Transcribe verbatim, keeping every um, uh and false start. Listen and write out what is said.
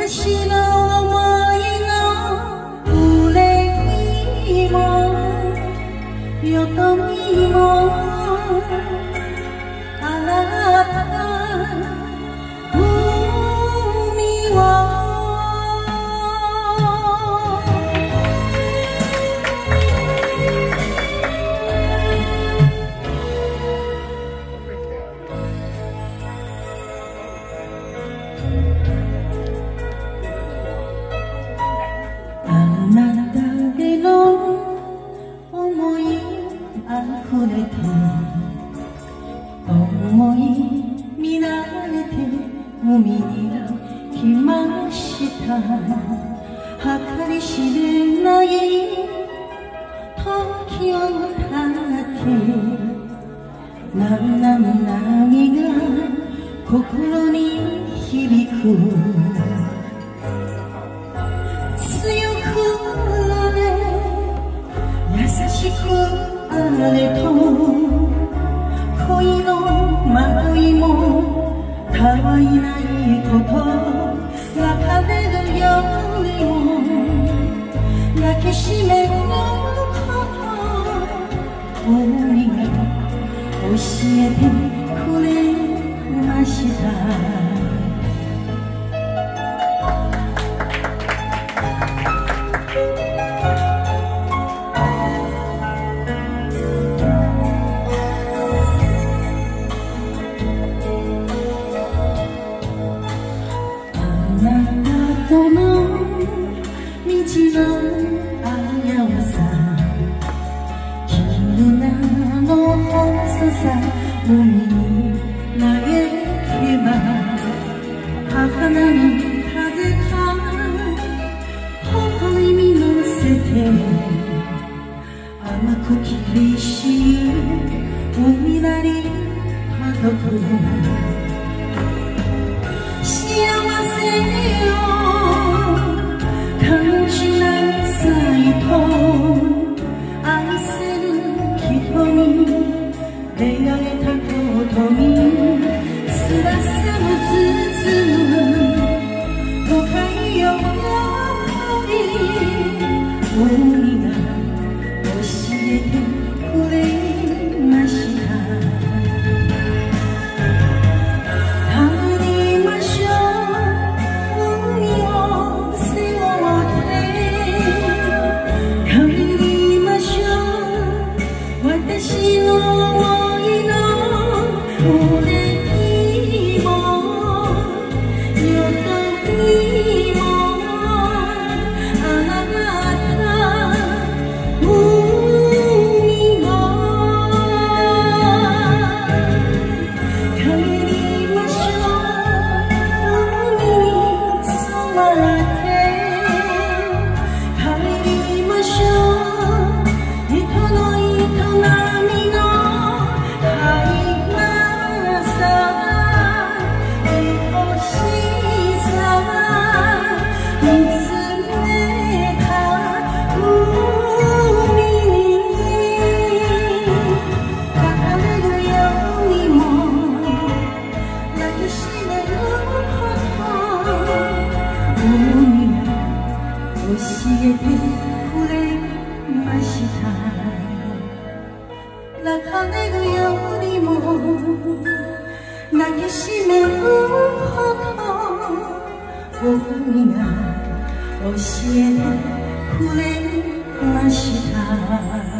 私の想いの憂いもよどみもあった海はあなたへの思いあふれて思い見られて海に来ました計り知れない時を経って何々が心に響く強くあれ優しくあれと恋の迷いもたわいないこと泣かれるよりも抱きしめること海が教えてくれましたこの道の危うさ絆の細さ海に投げれば儚い風が微笑み乗せて甘く厳しい海なり届く幸せよ感じなさいと愛せる人に出会えたことに辛さも包む誤解より海が教えてくれました私の想いの憂いもよどみもあなた海も帰りましょう海に染まって帰りましょう人の営みの教えてくれました泣かれるよりも抱きしめるほど海が教えてくれました